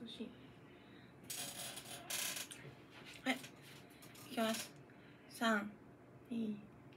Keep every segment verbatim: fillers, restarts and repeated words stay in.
送信。はい、いきます。さん、に。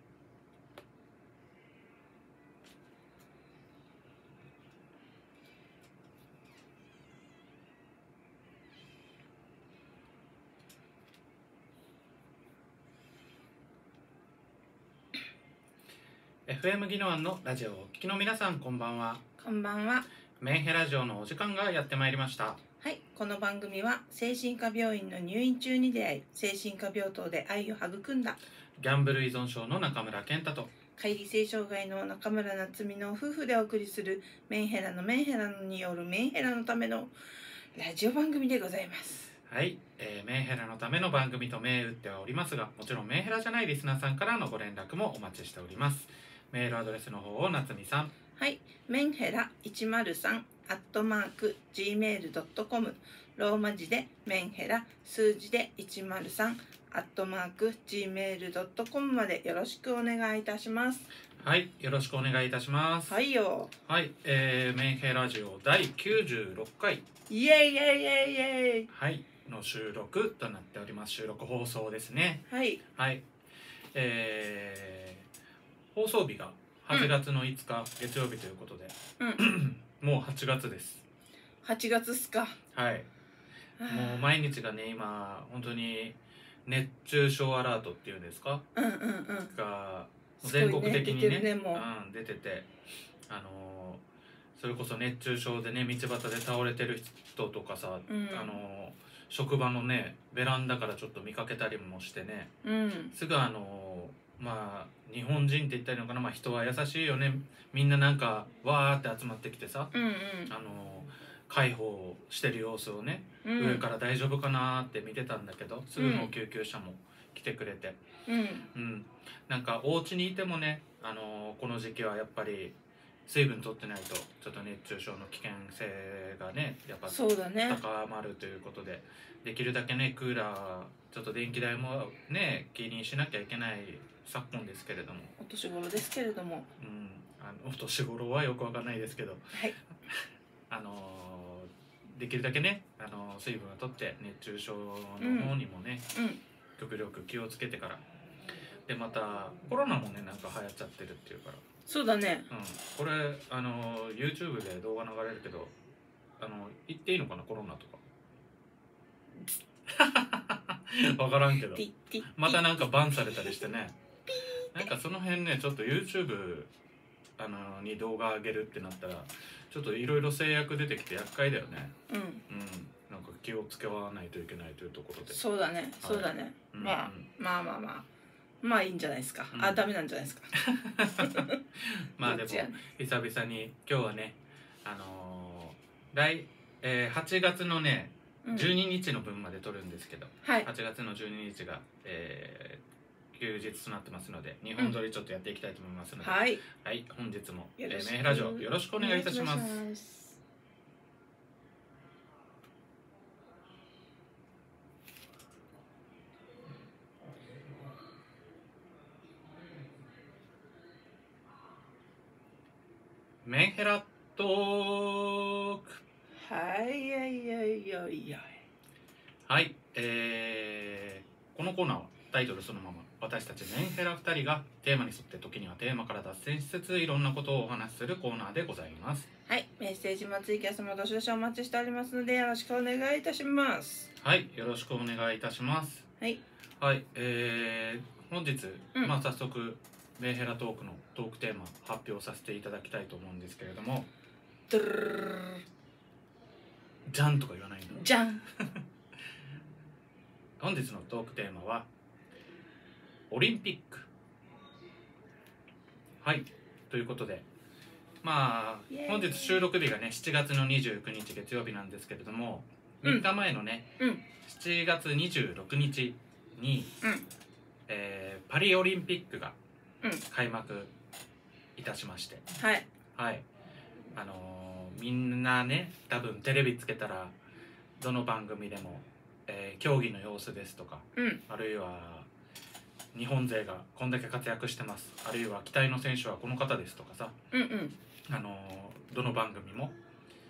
エフエム 技能のラジオをお聞きの皆さん、こんばんは。 こんばんは。 メンヘラジオのお時間がやってまいりました。 はい、この番組は精神科病院の入院中に出会い、精神科病棟で愛を育んだギャンブル依存症の中村健太と乖離性障害の中村夏美の夫婦でお送りするメンヘラのメンヘラによるメンヘラのためのラジオ番組でございます。 はい、えー、メンヘラのための番組と銘打ってはおりますが、もちろんメンヘラじゃないリスナーさんからのご連絡もお待ちしております。メールアドレスの方を夏美さん。 はい、メンヘラいちまるさんアットマーク ジーメールドットコム、 ローマ字でメンヘラ数字でいちまるさんアットマーク ジーメールドットコム までよろしくお願いいたします。 はい、よろしくお願いいたします。 はいよ。 はい、えー、メンヘラジオだいきゅうじゅうろっかいイエイイエイイエイイエイはいの収録となっております。収録放送ですね。 はい、 はい、えー、放送日がはちがつのいつか、うん、月曜日ということで、 うん、 もうはちがつです。 はちがつっすか。 はい、もう毎日がね、今本当に熱中症アラートっていうんですか、 うんうんうん、 が全国的に ね, ね, ねもう、 うん、出てて、あのー、それこそ熱中症でね、道端で倒れてる人とかさ、 うん、 あのー、職場のねベランダからちょっと見かけたりもしてね、 うん、 すぐあのー、まあ日本人って言ったらいいのかな、まあ、人は優しいよね。みんななんかわーって集まってきてさ、 うんうん、 あの介抱してる様子をね、うん、上から大丈夫かなって見てたんだけど、すぐの救急車も来てくれて、 うんうん、なんかお家にいてもね、あのこの時期はやっぱり水分取ってないとちょっと熱中症の危険性がねやっぱそうだね、 高まるということで、できるだけねクーラーちょっと電気代もね気にしなきゃいけない昨今ですけれども、 お年頃ですけれども、 うん、あのお年頃はよくわかんないですけど、 はい、 あのできるだけね、あの水分を取って熱中症の方にもね、 うんうん、 極力気をつけてから。でまたコロナもねなんか流行っちゃってるっていうから。 そうだね、 うん、これあの YouTube で動画流れるけど、あの言っていいのかな、コロナとか分からんけど、またなんかバンされたりしてね、なんかその辺ねちょっと YouTube あのに動画上げるってなったらちょっといろいろ制約出てきて厄介だよね。 うん、うん、 なんか気をつけわないといけないというところで。 そうだね、はい、そうだね、うん、まあ、まあまあまあまあいいんじゃないですか、うん、あ、ダメなんじゃないですかまあでも久々に今日はね、あのー、来、えー、はちがつのねじゅうににちの分まで撮るんですけど、 うん、はい、 はちがつのじゅうににちが、えー、休日となってますのでにほん撮りちょっとやっていきたいと思いますので、うん、はい、はい、本日も、えー、メンヘラジオよろしくお願いいたします。メンヘラトーク。 はいはいはいはいはい、えー、このコーナーはタイトルそのまま、私たちメンヘラふたりがテーマに沿って時にはテーマから脱線しつついろんなことをお話しするコーナーでございます。 はい、メッセージもツイキャスもどしどしお待ちしておりますのでよろしくお願いいたします。 はい、よろしくお願いいたします。 はいはい、えー、本日、 うん、 まあ早速メンヘラトークのトークテーマ発表させていただきたいと思うんですけれども、 ドゥルルルじゃんとか言わないのじゃん本日のトークテーマはオリンピック。はいということで、まあ本日収録日がねしちがつのにじゅうくにち月曜日なんですけれども、みっかまえのね、うん、しちがつにじゅうろくにちに、うんえー、パリオリンピックが開幕いたしまして、 はい、 はい、あのー、みんなね多分テレビつけたらどの番組でも、えー、競技の様子ですとか、 うん、 あるいは日本勢がこんだけ活躍してます、あるいは期待の選手はこの方ですとかさ、 うんうん、 あのー、どの番組も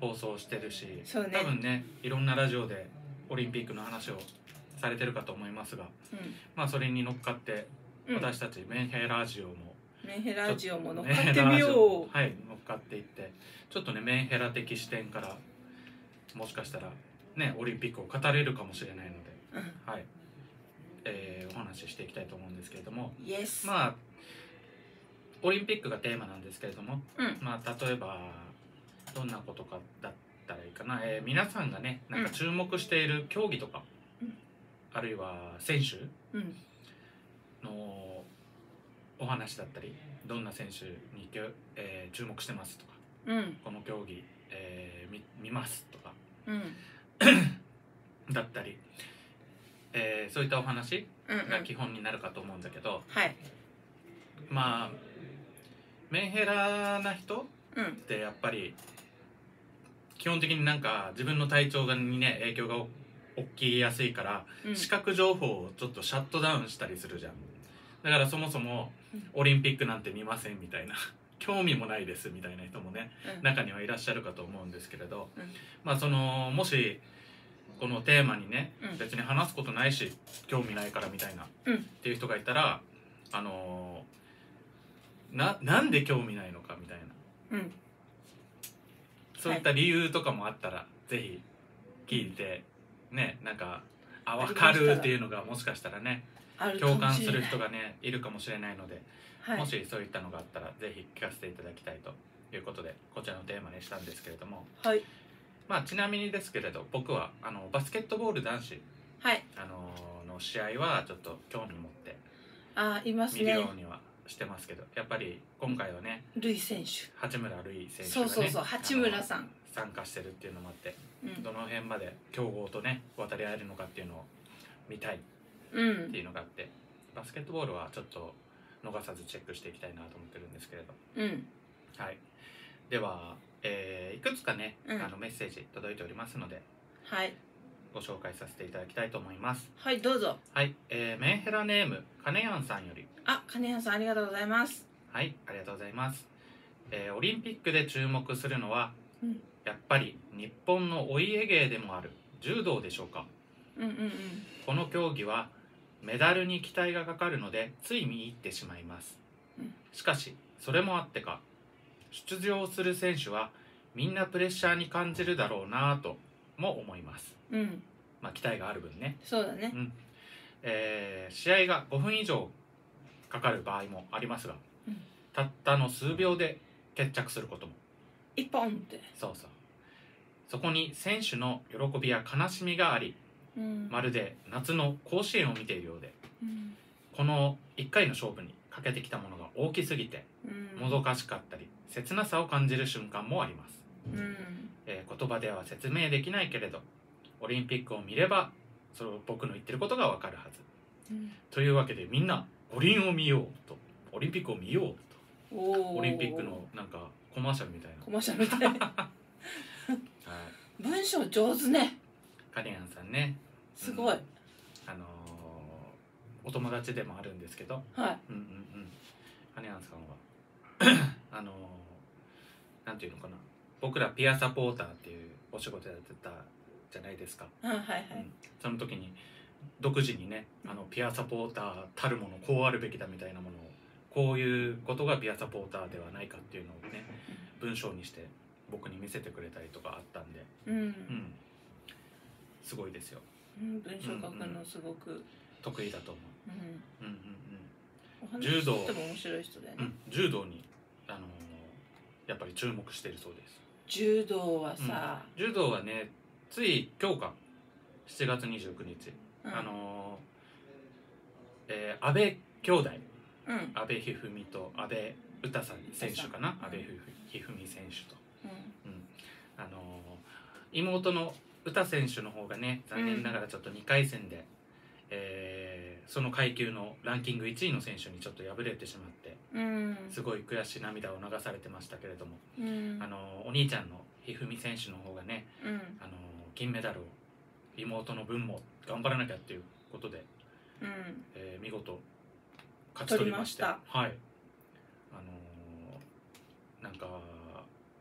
放送してるし、 そうね、 多分ねいろんなラジオでオリンピックの話をされてるかと思いますが、 うん、 まあそれに乗っかって私たちメンヘラジオも、 メンヘラジオも乗っかってみよう。はい、乗っかっていってちょっとねメンヘラ的視点からもしかしたらねオリンピックを語れるかもしれないので、 うん、 はい、えー、お話ししていきたいと思うんですけれども、 Yes. まあオリンピックがテーマなんですけれども、 うん、 まあ例えばどんなことかだったらいいかな、えー、皆さんがねなんか注目している競技とか、うん、あるいは選手のお話だったり、どんな選手に、えー、注目してますとか、 うん、 この競技、えー、見, 見ますとか、 うん、 だったり、えー、そういったお話が基本になるかと思うんだけど、 はい、 まあメンヘラな人ってやっぱり基本的になんか自分の体調にね影響が起きやすいから、うん、視覚情報をちょっとシャットダウンしたりするじゃん。だからそもそもオリンピックなんて見ませんみたいな興味もないですみたいな人もね、うん、中にはいらっしゃるかと思うんですけれど、うん、まあそのもしこのテーマにね、うん、別に話すことないし興味ないからみたいな、うん、っていう人がいたら、あのー、な, なんで興味ないのかみたいな、うん、そういった理由とかもあったら、はい、ぜひ聞いてね、なんかあ分かるっていうのがもしかしたらね共感する人がねいるかもしれないので、はい、もしそういったのがあったらぜひ聞かせていただきたいということでこちらのテーマにしたんですけれども、はい、まあちなみにですけれど僕はあのバスケットボール男子、はい、あのの試合はちょっと興味持ってあいますね、 見るようにはしてますけど、やっぱり今回はねルイ選手八村塁選手がね、 そうそうそう八村さん参加してるっていうのもあって、うん、どの辺まで強豪とね渡り合えるのかっていうのを見たいっていうのがあって、うん、バスケットボールはちょっと逃さずチェックしていきたいなと思ってるんですけれど、うん、はい、では、えー、いくつかね、うん、あのメッセージ届いておりますので、はい、ご紹介させていただきたいと思います。 はい、どうぞ。 はい、えー、メンヘラネームカネヤンさんより、 あ、カネヤンさんありがとうございます。 はい、ありがとうございます。えー、オリンピックで注目するのは、うん、やっぱり日本のお家芸でもある柔道でしょうか。うんうんうん、この競技はメダルに期待がかかるのでつい見入ってしまいます、うん、しかしそれもあってか出場する選手はみんなプレッシャーに感じるだろうなとも思います、うん、まあ期待がある分ね。 そうだね、 うんえー、試合がごふん以上かかる場合もありますが、うん、たったの数秒で決着することも一本ってそうそうそこに選手の喜びや悲しみがあり、うん、まるで夏の甲子園を見ているようで、うん、このいっかいの勝負にかけてきたものが大きすぎて、うん、もどかしかったり切なさを感じる瞬間もあります、うんえー、言葉では説明できないけれどオリンピックを見ればその僕の言ってることがわかるはず、うん、というわけでみんな五輪を見ようとオリンピックを見ようとオリンピックのなんかコマーシャルみたいなコマーシャルみたいなはい文章上手ねカネヤンさんねすごい、うん、 あのー、お友達でもあるんですけど、はいうんうんうん、カネヤンさんはあのー、なんていうのかな僕らピアサポーターっていうお仕事やってたじゃないですか、 はいはいはい、うん、 その時に独自にねあのピアサポーターたるものこうあるべきだみたいなものをこういうことがピアサポーターではないかっていうのをね文章にして僕に見せてくれたりとかあったんで、うんうん、すごいですよ、 うん、文章書くのすごく、うんうん、 得意だと思う、うんうんうんうん、柔道とても面白い人だよね、 うん、柔道に、あのー、やっぱり注目しているそうです。 柔道はさ、 うん、柔道はねつい今日かしちがつにじゅうくにち、うん、あのーえー、安倍兄弟、うん、阿部一二三と阿部詩さん選手かな、阿部一二三選手と、うんうん、あのー、妹の詩選手の方がね残念ながらちょっとにかい戦で、うんえー、その階級のランキングいちいの選手にちょっと敗れてしまって、うん、すごい悔しい涙を流されてましたけれども、うん、あのー、お兄ちゃんの一二三選手の方がね、うん、あのー、金メダルを妹の分も頑張らなきゃっていうことで、うんえー、見事勝ち取りまして、はい、あのー、なんか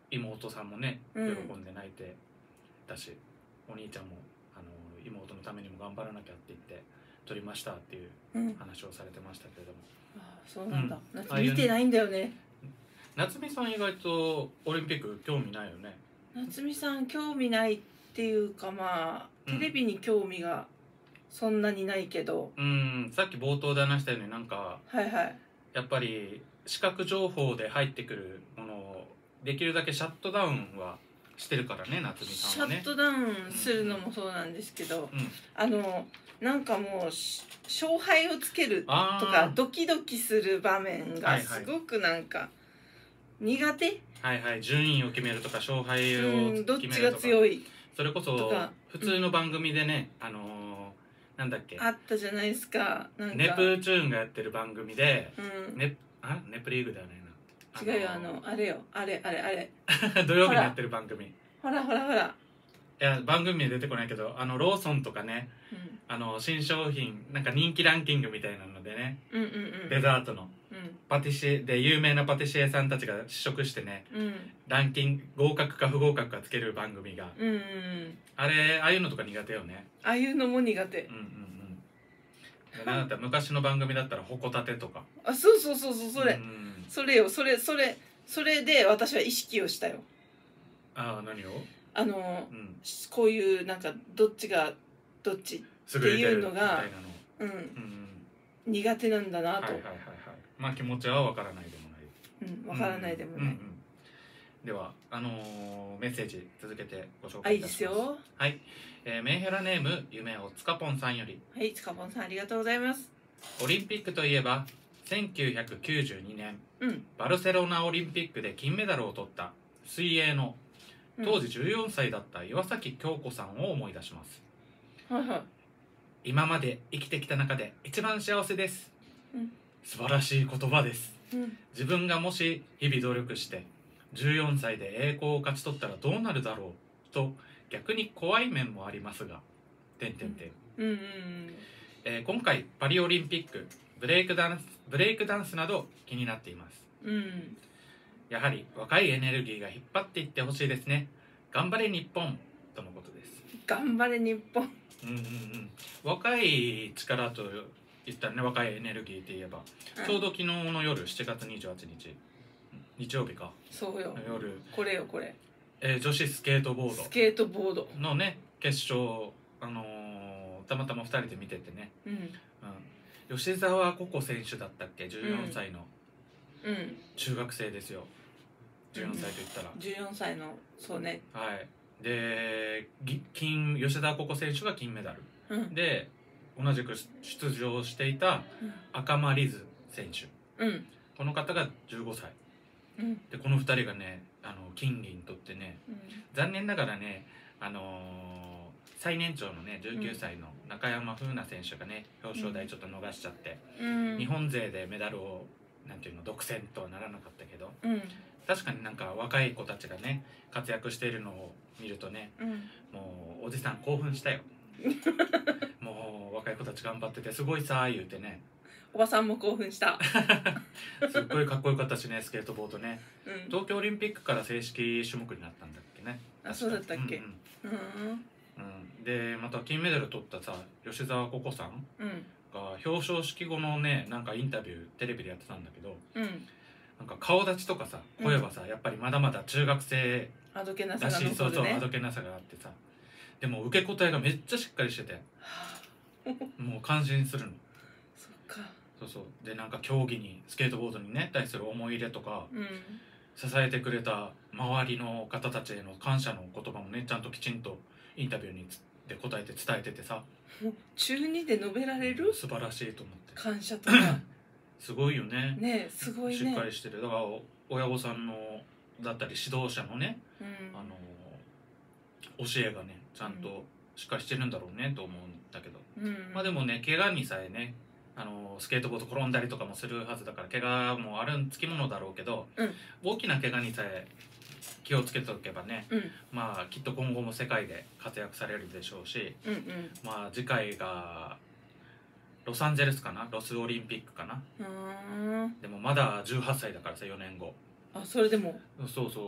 妹さんもね喜うんんで泣いてたし、お兄ちゃんもあの妹のためにも頑張らなきゃって言って取りましたっていううん話をされてましたけれども、 あそうなんだ、 うん夏見てないんだよね。 夏美さん意外とオリンピック興味ないよね。 夏美さん興味ないっていうか、まあうんテレビに興味がそんなにないけど、 うんさっき冒頭で話したようになんかはいはい。 やっぱり視覚情報で入ってくるものをできるだけシャットダウンはしてるからね、夏美シさんはね。 ャットダウンするのもそうなんですけど、 うん、 あのなんかもうし勝敗をつけるとあかドキドキする場面がはいはいすごくなんか苦手、 はいはい、順位を決めるとか勝敗をうん、どっちが決めるとか、 強いそれこそとか普通の番組でね、あのーなんだっけ、 あったじゃないですか。なんかネプチューンがやってる番組で、 うん、 ネあネプリーグではないな、 違うよ、あのあれよ、あれあれあれ、 土曜日にやってる番組、いほらほらほら、 や番組名出てこないけど、あのローソンとかね、 うんあの新商品なんか人気ランキングみたいなのでね、 うんうんうんデザートのうんパティシエで有名なパティシエさんたちが試食してね、 うんランキング合格か不合格かつける番組が、 うんうん、 あれああいうのとか苦手よね。 ああいうのも苦手うん。うんうんでなんだったら昔の番組だったら「ほこたて」とか、 あ、そうそうそうそう、それ、 うんそれよ、それそれそれで私は意識をしたよ。 ああ何を、 あのうん、 こういうなんかどっちがどっち優れてるっていうのがみたいなの、 うんうん、 苦手なんだなと、 はいはいはいはい、まあ気持ちはわからないでもないうん、わからないでもない、 うんうんうんではあのーメッセージ続けてご紹あ、いい介いたします。 ですよ。 はい、えーメンヘラネーム夢をつかぽんさんより、 はい、つかぽんさんありがとうございます。 オリンピックといえばせんきゅうひゃくきゅうじゅうにねんうん、 バルセロナオリンピックで金メダルを取った水泳のうん、 当時じゅうよんさいだった岩崎恭子さんを思い出します。 はいはい、 今まで生きてきた中で一番幸せです、 うん、 素晴らしい言葉です。 うん自分がもし日々努力してじゅうよんさいで栄光を勝ち取ったらどうなるだろうと逆に怖い面もありますが点点点、 うんうんえー今回パリオリンピックブレイクダンスブレイクダンスなど気になっています。 うんうんやはり若いエネルギーが引っ張っていってほしいですね。頑張れ日本とのことです。 頑張れ日本。 うんうんうん若い力と言ったらね、若いエネルギーって言えば、 うんちょうど昨日の夜しちがつにじゅうはちにち日曜日かそうよ、 夜、 これよこれ、 えー女子スケートボースケートボード、 ドのね決勝、あのーたまたまふたりで見ててね、 うんうん、吉澤ココ選手だったっけ、じゅうよんさいのうん、 中学生ですよ、じゅうよんさいと言ったら、 じゅうよんさいの、そうね、 はいでぎ金吉澤ココ選手が金メダルうんで、同じく出場していた赤間リズ選手、 うんこの方がじゅうごさいうんで、このふたりがね、あの金銀取ってね、 うん残念ながらね、あのー最年長のねじゅうきゅうさいの中山楓奈選手がね表彰台ちょっと逃しちゃって、 うん日本勢でメダルをなんていうの独占とはならなかったけど、 うん確かになんか若い子たちがね活躍しているのを見るとね、 うんもうおじさん興奮したよもう若い子たち頑張っててすごいさー言うてね、 おばさんも興奮した。 すっごいかっこよかったしね、スケートボードね、 うん東京オリンピックから正式種目になったんだっけね。 あ、そうだったっけ。 うんうんうんうん、でまた金メダル取ったさ吉澤ココさんうんが表彰式後のねなんかインタビューテレビでやってたんだけど、 うんなんか顔立ちとかさ声はさ、やっぱりまだまだ中学生あどけなさだし、 が残そうそうあるね。 どけなさがあってさ、でも受け答えがめっちゃしっかりしててはもう感心するの。 あそっか。 そうそうでなんか競技にスケートボードにね対する思い入れとか、 うん支えてくれた周りの方たちへの感謝の言葉もねちゃんときちんとインタビューにつで答えて伝えててさ、 もう中二で述べられる素晴らしいと思って、 感謝とかすごいよね。 ねえすごいねしっか。りしてる。だから親御さんのだったり指導者のね、 うんあの教えがねちゃんとしっかりしてるんだろうねと思うんだけど、 うんまあでもね怪我にさえねあのスケートボード転んだりとかもするはずだから怪我もあるつきものだろうけど、 うん大きな怪我にさえ気をつけておけばね、 うんまあきっと今後も世界で活躍されるでしょうし、 うんうんまあ次回がロサンゼルスかな、ロスオリンピックかな。 うーんでもまだじゅうはっさいだからさよねんご。 あそれでもそうそ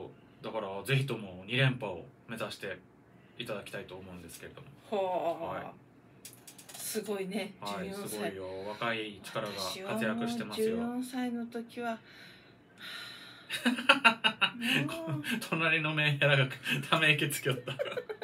だからぜひともに連覇を目指していただきたいと思うんですけれども。 はあ、はい、すごいね。 はい、 じゅうよんさい、 すごいよ。若い力が活躍してますよ。 じゅうよんさいの時は隣のメンヘラがため息つきよった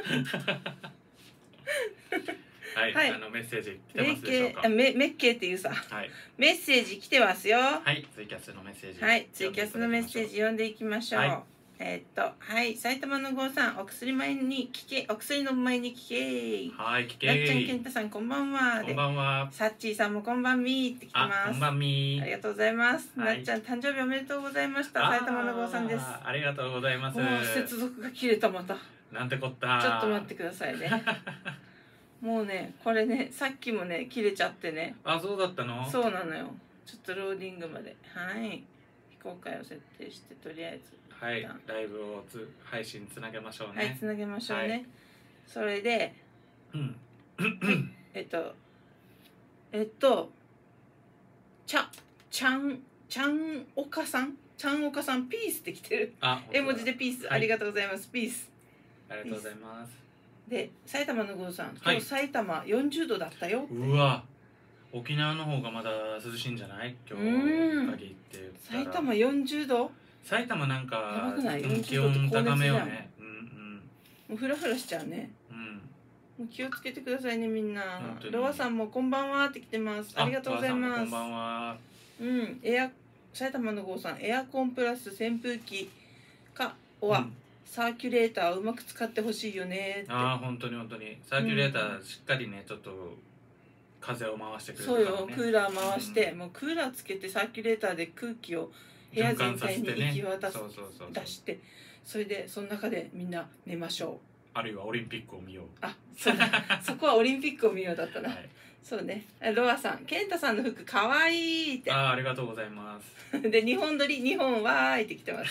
はい、はい、あのメッセージ来てますでしょうか。 メッケーっていうさ、はい、メッセージ来てますよ。 はい、ツイキャスのメッセージ、 はい、ツイキャスのメッセージ読んでいきましょう。はい、えー、っとはい埼玉の郷さん、お薬前に聞け、お薬の前に聞け。 はい、聞け。 なっちゃん健太さんこんばんは。 こんばんは。 さっちーさんもこんばんみーって来てます。 こんばんみー。 ありがとうございます。はい、なっちゃん誕生日おめでとうございました。埼玉の郷さんです。 ありがとうございます。 もう接続が切れたまた。 なんてこった。 ちょっと待ってくださいね。もうねこれねさっきもね切れちゃってね。 あ、そうだったの。 そうなのよ。ちょっとローディングまで、はい非公開を設定して、とりあえずはいライブをつ配信つなげましょうね。 はいつなげましょうね、はい、それで、うん、えっとえっとちゃちゃんちゃんおかさんちゃんおかさんピースって来てる。あ絵文字でピース、はい、ありがとうございます。ピースありがとうございます。 で埼玉の郷さん、今日埼玉よんじゅうどだったよ。 うわ沖縄の方がまだ涼しいんじゃない今日に限って言ったら。 埼玉よんじゅうど。 埼玉なんかやばくない？よんじゅ気うどって温高めよ高熱じゃん。 ね。うんうん。 もうフラフラしちゃうね。 うん。 もう気をつけてくださいねみんな。ロアさんもこんばんはって来てます。ありがとうございます。 こんばんは。 うん、エア埼玉の郷さん、エアコンプラス扇風機かは、うん、サーキュレーターをうまく使ってほしいよねって。 ああ本当に本当にサーキュレーターしっかりね、うん、ちょっと風を回してくれるから、 ね、そうよクーラー回して、うん、もうクーラーつけてサーキュレーターで空気を部屋全体に行き渡す、出してそれでその中でみんな寝ましょう。 あるいはオリンピックを見よう。 あそうそこはオリンピックを見ようだったな、はい、そうね。ロアさん、ケンタさんの服かわいいって。 ああ、ありがとうございます。 で、日本撮り、日本わーいって来てます。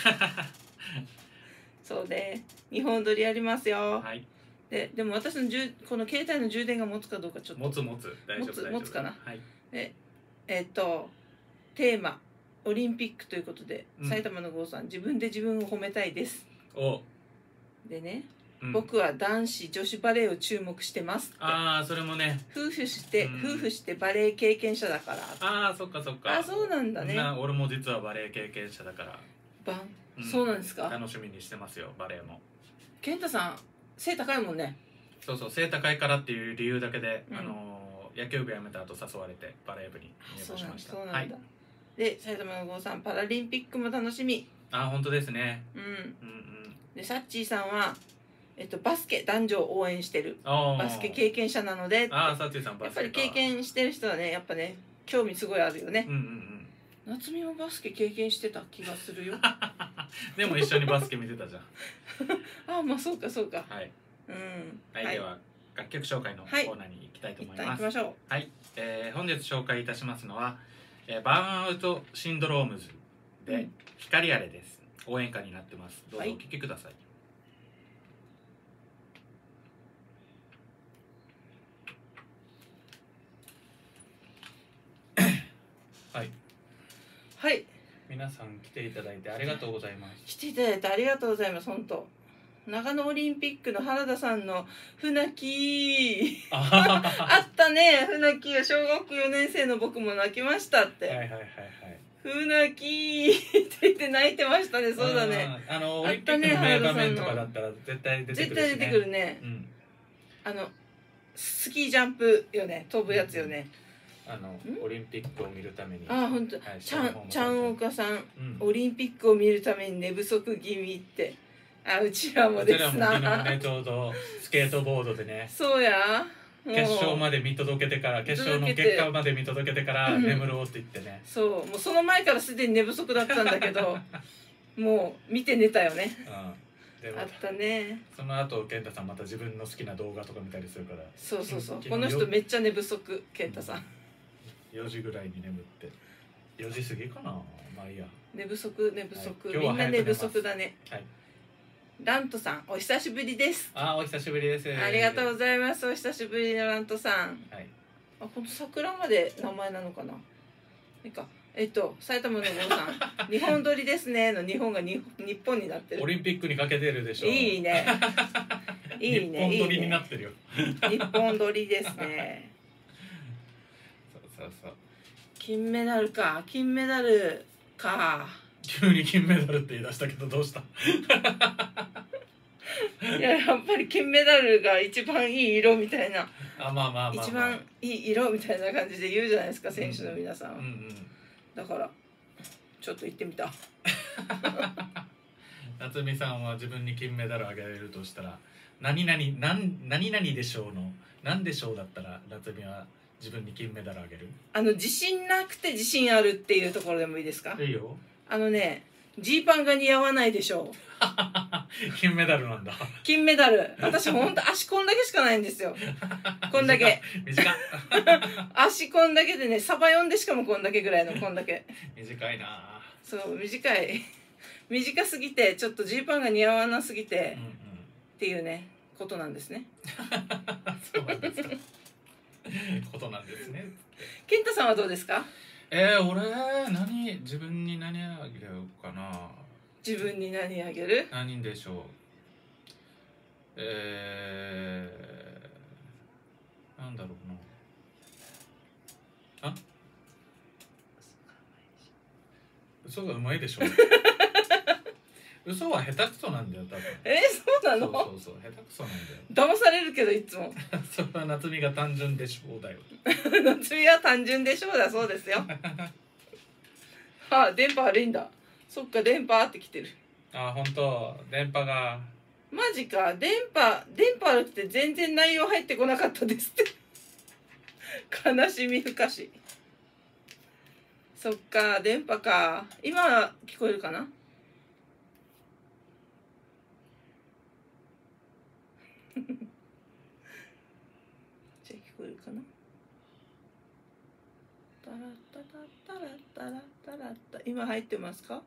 そうね、日本撮りやりますよ。はい。で、でも私の充この携帯の充電が持つかどうかちょっと。 持つ持つ、大丈夫持つ持つかな。 はい。 で、えっとテーマオリンピックということで、うん、埼玉の郷さん、自分で自分を褒めたいです。お。でね。うん、僕は男子女子バレーを注目してますって。ああそれもね夫婦して、うん、夫婦してバレー経験者だから。 ああそっかそっか。 あそうなんだね。 な俺も実はバレー経験者だからバン、うん、そうなんですか。 楽しみにしてますよバレーも。 健太さん背高いもんね。 そうそう背高いからっていう理由だけで、うん、あの野球部辞めた後誘われてバレー部に入部しました。 そうなんだ、はい、で埼玉の郷さん、パラリンピックも楽しみ。 あ本当ですね。うん、うんうん。 でサッチーさんはえっと、バスケ男女を応援してるバスケ経験者なので、 あサッチーさんバスケやっぱり経験してる人はねやっぱね興味すごいあるよね。うんうんうん。夏美もバスケ経験してた気がするよ。 でも一緒にバスケ見てたじゃん。 あまあそうかそうか。 はい。うん。はい、はい、では楽曲紹介のコーナーに行きたいと思います。はい、行きましょう。はい、えー、本日紹介いたしますのは、えー、バーンアウトシンドロームズで、うん、光あれです。応援歌になってます。どうぞお聴きください。はい。 はい。 皆さん来ていただいてありがとうございます。 来ていただいてありがとうございます。本当。長野オリンピックの原田さんの船木あったね。船木が小学校よねん生の僕も泣きましたって。はいはいはいはい。船木って言って泣いてましたね。そうだね。 あのオリンピックの名場面とかだったら絶対出てくるしね。 絶対出てくるね。うん、あのスキージャンプよね。飛ぶやつよね。 あのオリンピックを見るために。 あ本当。はい、ちゃんちゃんおかさん、うん、オリンピックを見るために寝不足気味って。あうちらもですな。 うちらも昨日ねちょうどスケートボードでね。 そうや。 決勝まで見届けてから決勝の結果まで見届けてから眠ろうって言ってね。 うん、そうもうその前からすでに寝不足だったんだけど、もう見て寝たよね。うん。あったね。 その後健太さんまた自分の好きな動画とか見たりするから。 そうそうそう。この人めっちゃ寝不足健太さん。 よじぐらいに眠ってよじ過ぎかな。まあいいや。 寝不足寝不足、はい、みんな寝不足だね。はい。ラントさんお久しぶりです。 あお久しぶりです。 ありがとうございます。お久しぶりのラントさん。はい。あこの桜まで名前なのかな。いいか。 えっと埼玉の坊さん日本撮りですねの日本がに日本になってる。 オリンピックにかけてるでしょ。 いいねいいね。 日本撮りになってるよ。 日本撮りですね。 そうそうそう。 金メダルか金メダルか。 急に金メダルって言い出したけどどうした？ いややっぱり金メダルが一番いい色みたいな。 あ、まあまあまあ、まあ、 一番いい色みたいな感じで言うじゃないですか選手の皆さん、 うんうん、 だからちょっと言ってみた。 夏美さんは自分に金メダルあげられるとしたら何々何何々でしょうの何でしょうだったら夏美は自分に金メダルあげる？ あの自信なくて自信あるっていうところでもいいですか？ いいよ。 あのねジーパンが似合わないでしょう。 金メダルなんだ。 金メダル。私ほんと足こんだけしかないんですよ。こんだけ。 短っ。 足こんだけでね、サバ読んでしかもこんだけぐらいのこんだけ。 短いな。 そう短い。短すぎてちょっとジーパンが似合わなすぎて、うんうん、っていうねことなんですね。 そうなんですか。ことなんですね。 健太さんはどうですか？ えー、俺何自分に何あげようかな。 自分に何あげる？ 何でしょう。えー、なんだろうな。あ？嘘がうまいでしょ。嘘は下手くそなんだよ多分。 えー、そうなの？ そうそうそう下手くそなんだよ。 騙されるけどいつも。 それは夏美が単純でしょうだよ。 夏美は単純でしょうだそうですよ。あ、電波悪いんだ。そっか電波ってきてる。 あ、本当電波が。 マジか電波電波悪くて全然内容入ってこなかったですって悲しみふかし。そっか電波か。今聞こえるかな？じゃあ聞こえるかな？タラッタタタラッタラッタラッタ今入ってますか？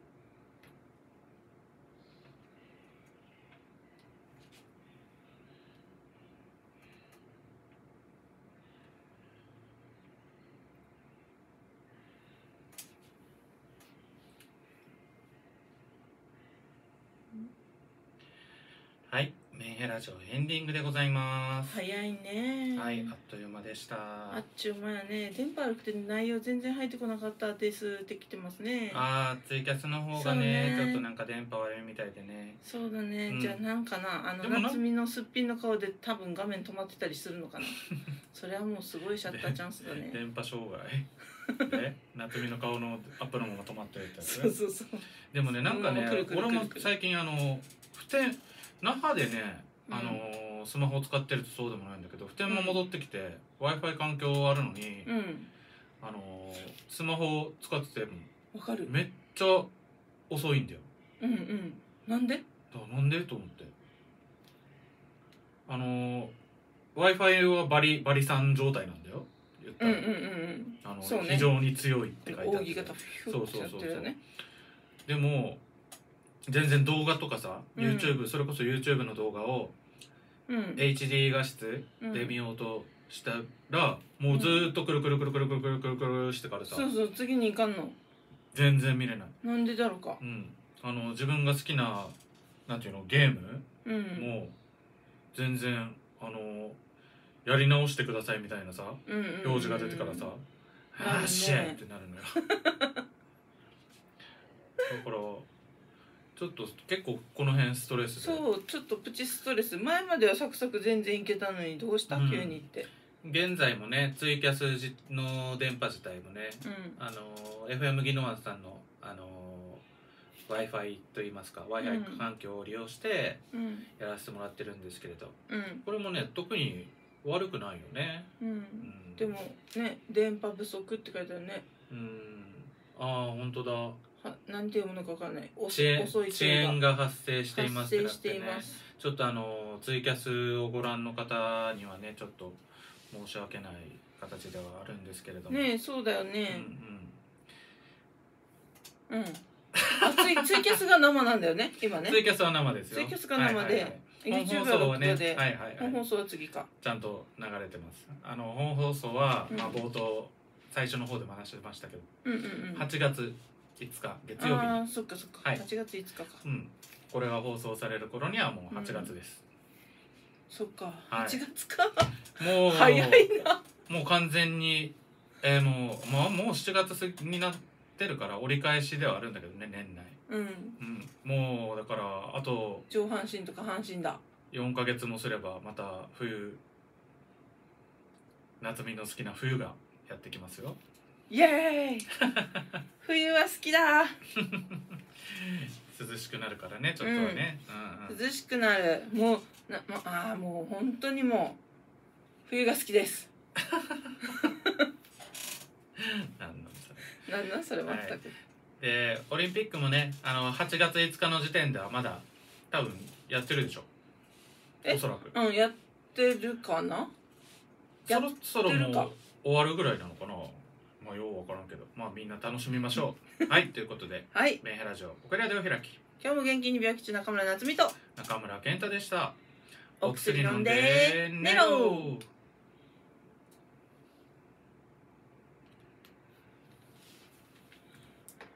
はい、メンヘラジオエンディングでございます。 早いね。 はい、あっという間でした。 あっちゅう間やね。電波悪くて内容全然入ってこなかったですって来てますね。 ああ、ツイキャスの方が ね, ねちょっとなんか電波悪いみたいでね。 そうだね、うん、じゃあなんかなあのな夏美のすっぴんの顔で多分画面止まってたりするのかな。それはもうすごいシャッターチャンスだね。 電波障害で夏美の顔のアップのまま止まってるってやつ。 そうそうそう。 でもねなんかね俺も最近あの普天那覇でねあのーうん、スマホを使ってるとそうでもないんだけど普天も戻ってきて、うん、ワイファイ 環境あるのに、うん、あのー、スマホを使っててわかるめっちゃ遅いんだよ。 うんうんなんで？ だなんでと思ってあのー、ワイファイ はバリバリさん状態なんだよ言ったら、うんうんうん、あのそうね、非常に強いって書いてある。そうそうそうそう。でも全然動画とかさ、うん、YouTube それこそ YouTube の動画を、うん、エイチディー 画質で見ようとしたら、うん、もうずーっとくるくるくるくるくるくるくるくるしてからさ、 そうそう次に行かんの全然見れない。 なんでだろうか。 うん、あの自分が好きななんていうのゲーム、うん、もう全然あのやり直してくださいみたいなさ、うんうんうんうん、表示が出てからさ、あーシェーってなるのよ。だからちょっと結構この辺ストレスで。 そうちょっとプチストレス。前まではサクサク全然いけたのにどうした、うん、急にって。 現在もねツイキャスの電波自体もね、うん、あの エフエム ギノワンさんのあの Wi-Fi といいますか Wi-Fi 環境を利用してやらせてもらってるんですけれど、うん、これもね特に悪くないよね、 うんうん、でもね電波不足って書いてあるね。 うん、ああ本当だ。 はなんて読むのかわかんない。 遅い遅い遅延が発生していますってなってね。ちょっとあのツイキャスをご覧の方にはねちょっと申し訳ない形ではあるんですけれどもね。そうだよね。うんうん、うん、あツイ、ツイキャスが生なんだよね今ね。 ツイキャスは生ですよ。 ツイキャスが生で、 本放送はね、はいはいはい、 本放送は次かちゃんと流れてます。あの本放送は、うん、まあ冒頭最初の方でも話してましたけど、 うんうんうん、 はちがついつか月曜日に、 ああそっかそっか、はい、はちがついつかか、 うん、これが放送される頃にはもうはちがつです、 うん、そっか、 はい、 はちがつかもう早いな、もう完全に、えー、もう、まあ、もうしちがつになってるから折り返しではあるんだけどね、年内、うん、うん、もうだからあと上半身とか半身だよんかげつもすればまた冬、夏美の好きな冬がやってきますよ。 イエーイ冬は好きだ涼しくなるからね、ちょっとはね、 うんうんうん、涼しくなる、もうな、ま、ああもう本当にもう冬が好きですなんなんそれなんなんそれ全く、はい、 でオリンピックもね、あのはちがついつかの時点ではまだ多分やってるでしょ、おそらく。 うん、やってるかな。 そろそろもう終わるぐらいなのかな。まあようわからんけど、まあみんな楽しみましょうはい、ということで、 はい、 メンヘラジオオペラでお開き。 今日も元気に病気中中村夏美と中村健太でした。 お薬飲んで寝ろ。